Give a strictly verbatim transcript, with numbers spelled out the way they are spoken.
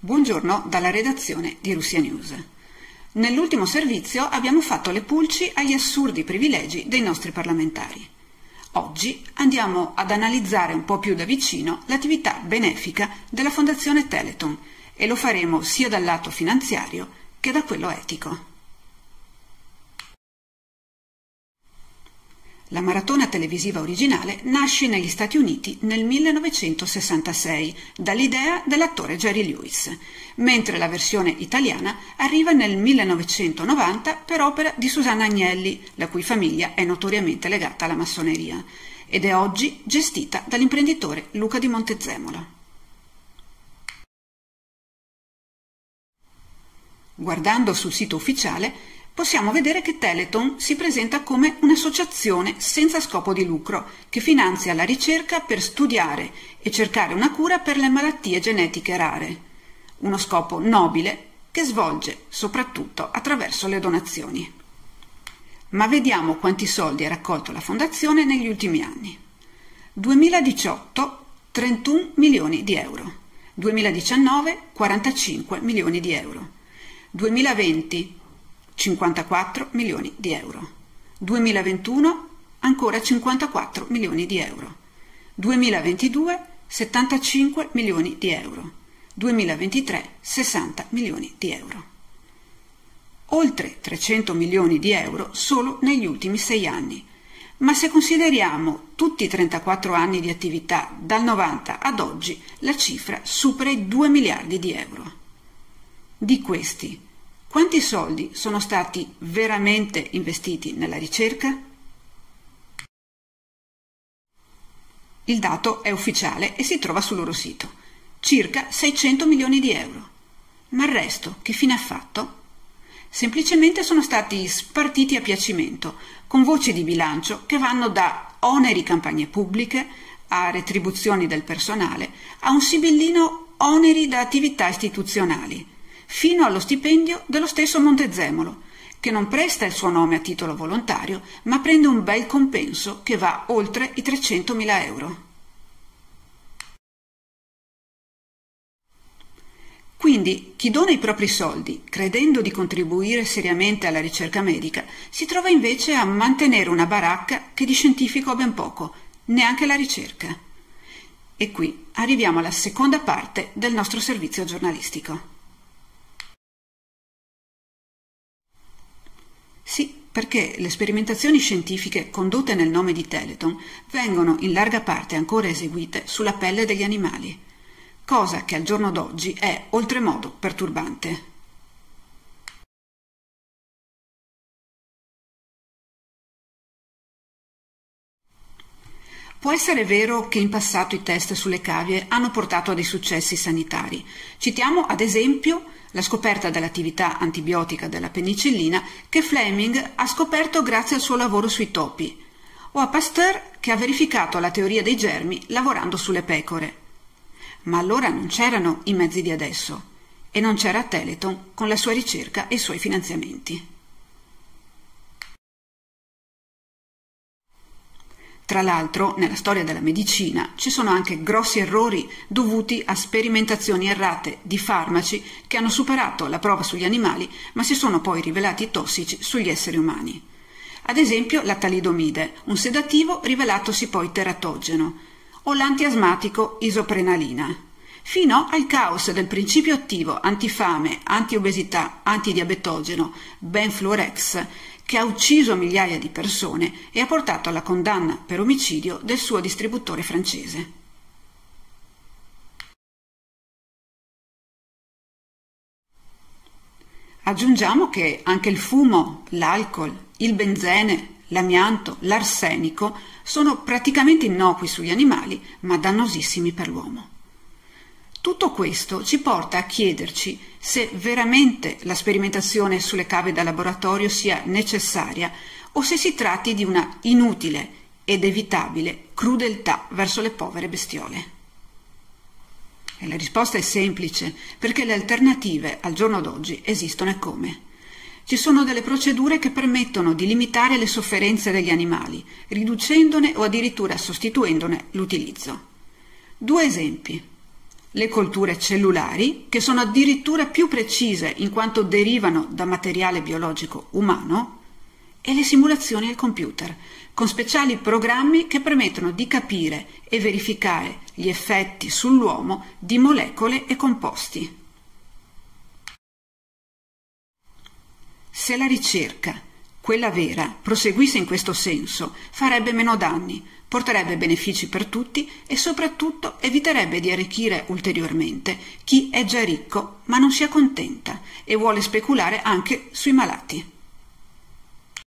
Buongiorno dalla redazione di Russia News. Nell'ultimo servizio abbiamo fatto le pulci agli assurdi privilegi dei nostri parlamentari. Oggi andiamo ad analizzare un po' più da vicino l'attività benefica della Fondazione Telethon e lo faremo sia dal lato finanziario che da quello etico. La maratona televisiva originale nasce negli Stati Uniti nel millenovecentosessantasei dall'idea dell'attore Jerry Lewis, mentre la versione italiana arriva nel millenovecentonovanta per opera di Susanna Agnelli, la cui famiglia è notoriamente legata alla massoneria, ed è oggi gestita dall'imprenditore Luca di Montezemolo. Guardando sul sito ufficiale possiamo vedere che Telethon si presenta come un'associazione senza scopo di lucro che finanzia la ricerca per studiare e cercare una cura per le malattie genetiche rare, uno scopo nobile che svolge soprattutto attraverso le donazioni. Ma vediamo quanti soldi ha raccolto la Fondazione negli ultimi anni. duemiladiciotto trentuno milioni di euro, duemiladiciannove quarantacinque milioni di euro, duemilaventi cinquantaquattro milioni di euro, duemilaventuno ancora cinquantaquattro milioni di euro, duemilaventidue settantacinque milioni di euro, duemilaventitré sessanta milioni di euro. Oltre trecento milioni di euro solo negli ultimi sei anni, ma se consideriamo tutti i trentaquattro anni di attività dal novanta ad oggi, la cifra supera i due miliardi di euro. Di questi, quanti soldi sono stati veramente investiti nella ricerca? Il dato è ufficiale e si trova sul loro sito. Circa seicento milioni di euro. Ma il resto che fine ha fatto? Semplicemente sono stati spartiti a piacimento, con voci di bilancio che vanno da oneri campagne pubbliche a retribuzioni del personale, a un sibillino oneri da attività istituzionali, fino allo stipendio dello stesso Montezemolo, che non presta il suo nome a titolo volontario, ma prende un bel compenso che va oltre i trecentomila euro. Quindi chi dona i propri soldi, credendo di contribuire seriamente alla ricerca medica, si trova invece a mantenere una baracca che di scientifico ha ben poco, neanche la ricerca. E qui arriviamo alla seconda parte del nostro servizio giornalistico. Sì, perché le sperimentazioni scientifiche condotte nel nome di Telethon vengono in larga parte ancora eseguite sulla pelle degli animali, cosa che al giorno d'oggi è oltremodo perturbante. Può essere vero che in passato i test sulle cavie hanno portato a dei successi sanitari. Citiamo ad esempio la scoperta dell'attività antibiotica della penicillina che Fleming ha scoperto grazie al suo lavoro sui topi, o a Pasteur che ha verificato la teoria dei germi lavorando sulle pecore. Ma allora non c'erano i mezzi di adesso e non c'era Telethon con la sua ricerca e i suoi finanziamenti. Tra l'altro, nella storia della medicina ci sono anche grossi errori dovuti a sperimentazioni errate di farmaci che hanno superato la prova sugli animali ma si sono poi rivelati tossici sugli esseri umani. Ad esempio la talidomide, un sedativo rivelatosi poi teratogeno, o l'antiasmatico isoprenalina, fino al caos del principio attivo antifame, antiobesità, antidiabetogeno Benfluorex, che ha ucciso migliaia di persone e ha portato alla condanna per omicidio del suo distributore francese. Aggiungiamo che anche il fumo, l'alcol, il benzene, l'amianto, l'arsenico sono praticamente innocui sugli animali, ma dannosissimi per l'uomo. Tutto questo ci porta a chiederci se veramente la sperimentazione sulle cave da laboratorio sia necessaria o se si tratti di una inutile ed evitabile crudeltà verso le povere bestiole. E la risposta è semplice, perché le alternative al giorno d'oggi esistono e come. Ci sono delle procedure che permettono di limitare le sofferenze degli animali, riducendone o addirittura sostituendone l'utilizzo. Due esempi. le colture cellulari, che sono addirittura più precise in quanto derivano da materiale biologico umano, e le simulazioni al computer, con speciali programmi che permettono di capire e verificare gli effetti sull'uomo di molecole e composti. Se la ricerca, quella vera, proseguisse in questo senso, farebbe meno danni, porterebbe benefici per tutti e soprattutto eviterebbe di arricchire ulteriormente chi è già ricco ma non si accontenta e vuole speculare anche sui malati.